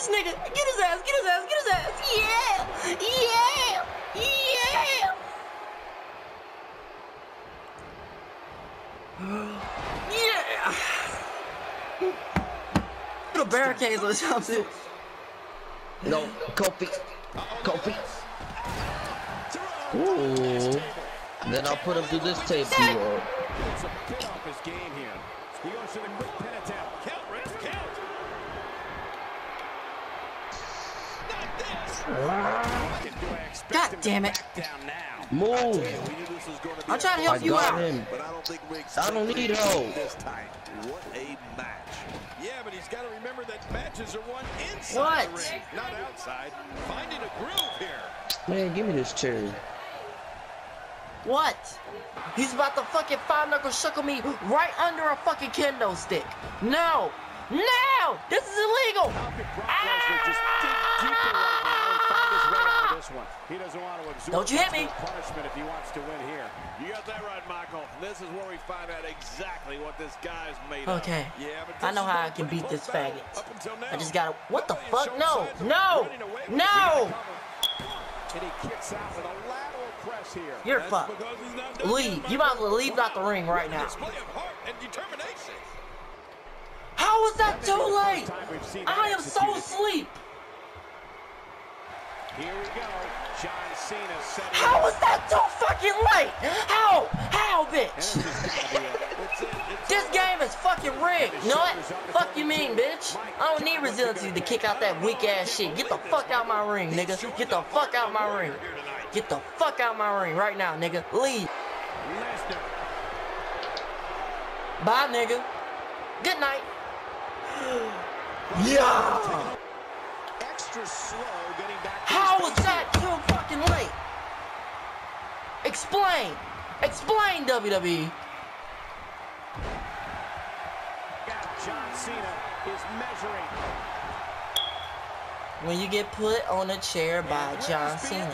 bitch, nigga. Get his ass, get his ass, get his ass. Yeah, yeah, yeah. Yeah. The barricades or something. No, Kofi. Kofi. Ooh. Then I'll put him through this tape. It's a bit off his game here. He goes to the quick pin attempt. Count, Rick, count. God damn it. Move. I'm trying to help you out. But I don't think Rick's I don't need help. this time. What a match. Yeah, but he's got to remember that matches are won inside the ring, not outside. Finding a groove here. Man, give me this cherry. What? He's about to fucking five knuckle shuckle me right under a fucking kendo stick. No! No! This is illegal! He doesn't want to absorb Don't you hit me! punishment if he wants to win here. You got that right, Michael. This is where we find out exactly what this guy's made of. Okay. Yeah, but I know how I can beat this faggot. I just gotta. What the fuck? No! No! No! And he kicks out with a lateral press here. You're fucked. Leave. You might as well leave out the ring right now. Display of heart and determination. How was that too late? I am so asleep. Here we go. John Cena setting. How was that too fucking late? How? How, bitch? This game is fucking rigged. You know what? Fuck you mean, bitch? I don't need resiliency to kick out that weak ass shit. Get the fuck out my ring, nigga. Get the fuck out my ring. Get the fuck out my ring right now, nigga. Leave. Bye, nigga. Good night. Yeah. Extra slow getting back. How was that too fucking late? Explain. Explain, WWE. John Cena is measuring. When you get put on a chair by John Cena.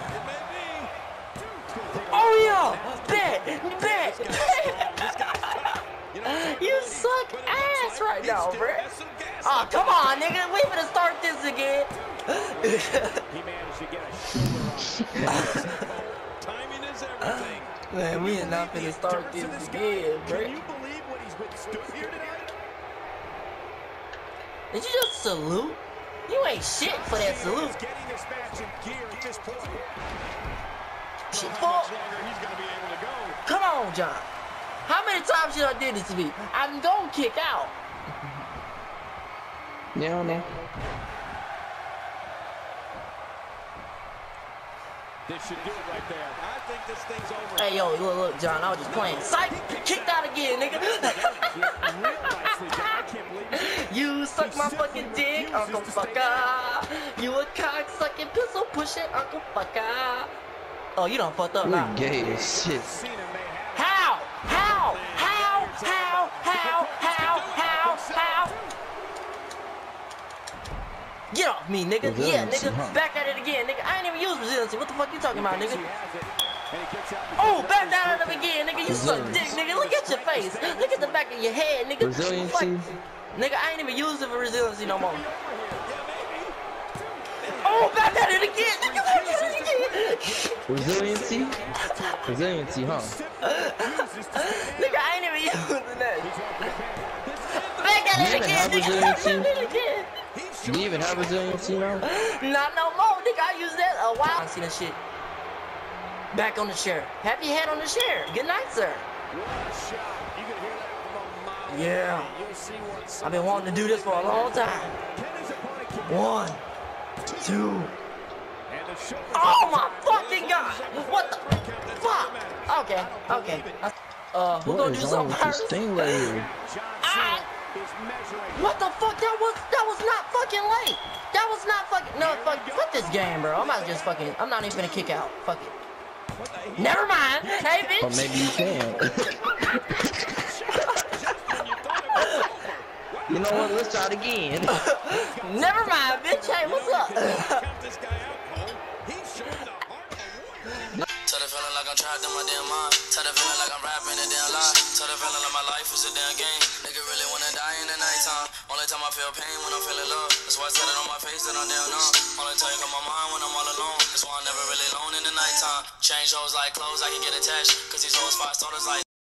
Oh yeah! Bet! Bet! You suck ass right now, bro. Oh, come on, nigga. We finna start this again. He managed to get a shoulder on. Timing is everything. Man, we are not finna start this again, bro. Can you believe what he's withstood here tonight? Did you just salute? You ain't shit for that salute. He's getting this match in gear at this point. Shit, How fuck. much longer he's going to be able to go? Come on, John. How many times should I do this to me? I'm gonna kick out. Yeah, man. This should do it right there. I think this thing's over. Hey, yo, look, John, I was just playing. Psych! Kicked out again, nigga. You suck my fucking dick, Uncle Fucker. You a cock-sucking, pistol-pushing Uncle Fucker. Oh, you done fucked up now. You're gay as shit. How? How? How? How? How? How? How? How? Get off me, nigga. Yeah, nigga. Back at it again, nigga. I ain't even use resiliency. What the fuck you talking about, nigga? Oh, back down at him again, nigga. You suck dick, nigga. Look at your face. Look at the back of your head, nigga. Resiliency. Nigga, I ain't even using for resiliency no more. Oh, back at it again, nigga. Back at it again. Resiliency? Resiliency, huh? Nigga, I ain't even using that. Back at it again, nigga. Back at it again. Do you even have resiliency now? Not no more, nigga. I used that a while. I see that shit. Back on the chair. Have your head on the chair. Good night, sir. Yeah. I've been wanting to do this for a long time. 1, 2. Oh my fucking god! What the fuck? Okay, okay. We're gonna do something first. What the fuck? That was not fucking late. That was not fucking. No, fuck this game, bro. I'm not just fucking. I'm not even gonna kick out. Fuck it. Never mind. Hey, bitch. Or maybe you can. You know what? Let's try it again. Never mind, bitch. Hey, what's up? Tell the feeling like I'm trapped in my damn mind. Tell the feeling like I'm rapping a damn lie. Tell the feeling like my life is a damn game. Nigga really wanna die in the nighttime. Only time I feel pain when I'm feeling love. That's why I said it on my face. ways that I'm down on. Only tell you come my mind when I'm all alone. That's why I'm never really alone in the nighttime. Change hoes like clothes, I can get attached. Cause these hoes 5 starters like